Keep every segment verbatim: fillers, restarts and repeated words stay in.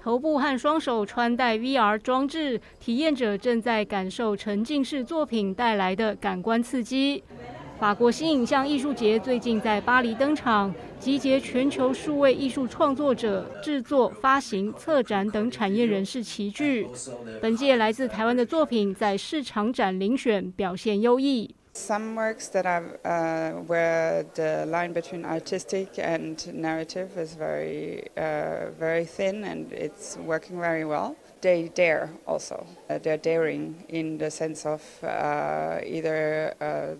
头部和双手穿戴 V R 装置，体验者正在感受沉浸式作品带来的感官刺激。法国新影像艺术节最近在巴黎登场，集结全球数位艺术创作者、制作、发行、策展等产业人士齐聚。本届来自台湾的作品在市场展遴选，表现优异。 Some works that I've, uh, where the line between artistic and narrative is very, uh, very thin, and it's working very well. They dare also. Uh, they're daring in the sense of uh, either uh,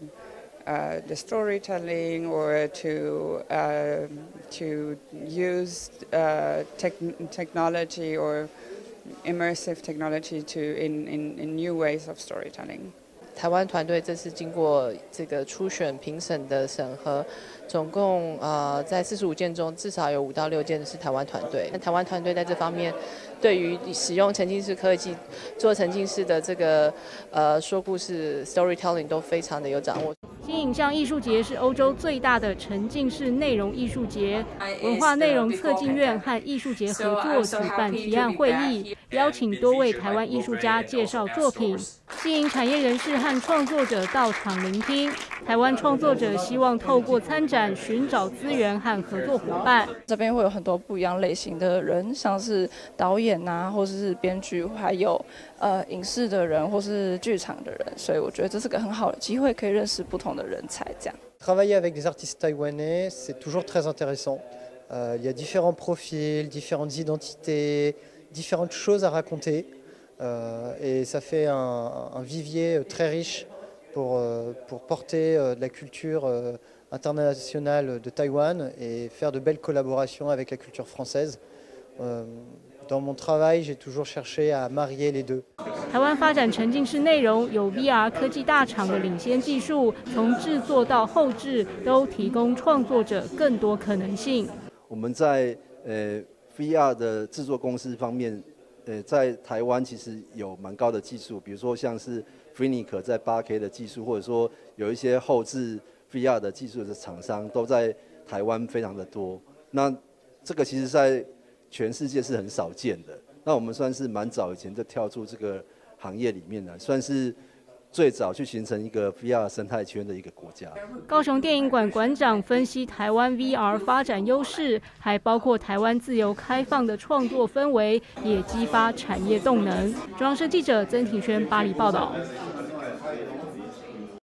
uh, the storytelling or to uh, to use uh, tech technology or immersive technology to in, in, in new ways of storytelling. 台湾团队这次经过这个初选评审的审核，总共呃在四十五件中，至少有五到六件是台湾团队。那台湾团队在这方面，对于使用沉浸式科技做沉浸式的这个呃说故事 storytelling 都非常的有掌握。 新影像艺术节是欧洲最大的沉浸式内容艺术节，文化内容策进院和艺术节合作举办提案会议，邀请多位台湾艺术家介绍作品，吸引产业人士和创作者到场聆听。台湾创作者希望透过参展寻找资源和合作伙伴。 这边会有很多不一样类型的人，像是导演啊，或是编剧，还有呃影视的人，或是剧场的人，所以我觉得这是个很好的机会，可以认识不同的人才。这样。 Travailler avec des artistes taïwanais, c'est toujours très intéressant. Euh, il y a différents profils, différentes identités, différentes choses à raconter, euh, et ça fait un, un vivier très riche pour pour porter de la culture internationale de Taïwan et faire de belles collaborations avec la culture française. Euh, Dans mon travail, j'ai toujours cherché à marier les deux. 台湾发展沉浸式内容，有 V R 科技大厂的领先技术，从制作到后制都提供创作者更多可能性。 我们在呃 V R 的制作公司方面，呃，在台湾其实有蛮高的技术，比如说像是 Freenik 在 八 K 的技术，或者说有一些后制 V R 的技术的厂商都在台湾非常的多。那这个其实在 全世界是很少见的，那我们算是蛮早以前就跳出这个行业里面来，算是最早去形成一个 V R 生态圈的一个国家。 高雄电影馆馆长分析台湾 V R 发展优势，还包括台湾自由开放的创作氛围，也激发产业动能。中央社记者曾庭轩巴黎报道。